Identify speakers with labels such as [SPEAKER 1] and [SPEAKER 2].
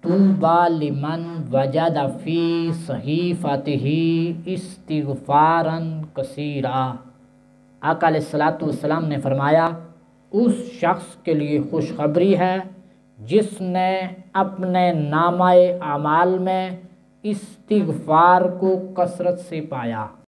[SPEAKER 1] तूबा लिमन वजद फी सहीफतिही इस्तिग़फ़ारन कसीरा। आका अलैहिस्सलातु वस्सलाम ने फरमाया, उस शख्स के लिए खुशखबरी है जिसने अपने नामाए अमाल में इस्तिग़फ़ार को कसरत से पाया।